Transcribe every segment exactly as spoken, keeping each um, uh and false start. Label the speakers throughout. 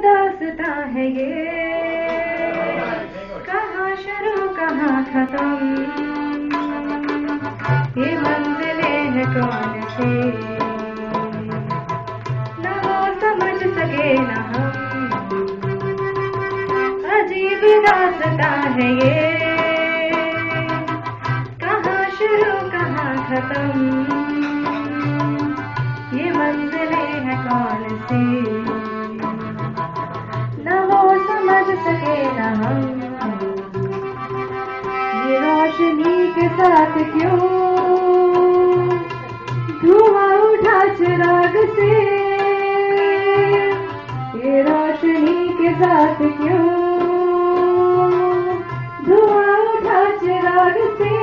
Speaker 1: दास्तां है ये, कहाँ शुरू कहाँ खत्म, ये मंजिलें हैं कौन सी, न वो समझ सके न हम, अजीब दास्तां है ये, कहाँ शुरू कहाँ खत्म, ये मंजिलें हैं कौन सी, न वो समझ सके न हम, ये रोशनी के साथ क्यों धुआं उठा चिराग से, ये रोशनी के साथ क्यों धुआं उठा चिराग से,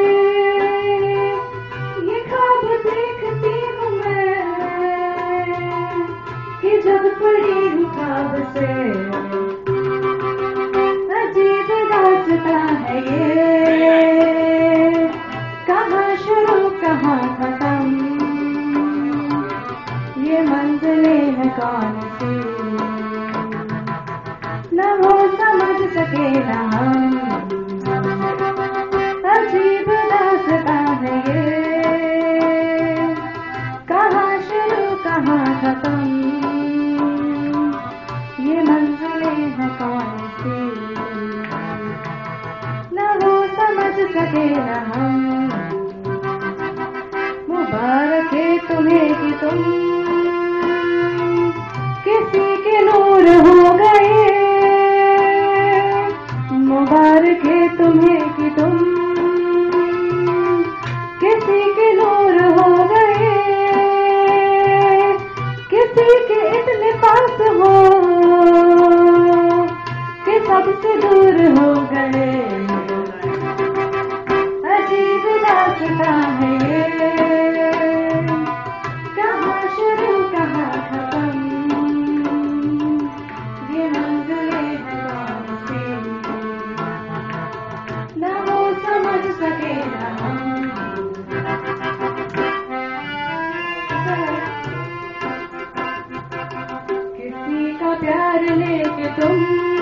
Speaker 1: ये ख्वाब देखती हूँ मैं कि जब पड़ी हूँ ख्वाब से, अजीब दास्तां है ये, कहाँ शुरू कहाँ खत्म, ये मंजिलें हैं कौन सी, न वो समझ सके न हम, अजीब दास्तां है ये, कहाँ शुरू कहाँ खत्म, ये मंजिलें हैं कौन सी, न वो समझ सके न हम, मुबारक है तुम्हें कि तुम किसी के नूर हो गए, मुबारक है तुम्हें कि तुम किसी के नूर हो गए, किसी के इतने पास हो कि सबसे दूर हो गए, अजीब दास्तां है ये, कहाँ शुरू कहाँ खत्म, ये मंजिलें हैं कौन सी, न वो समझ सके न हम, किसी का प्यार लेके तुम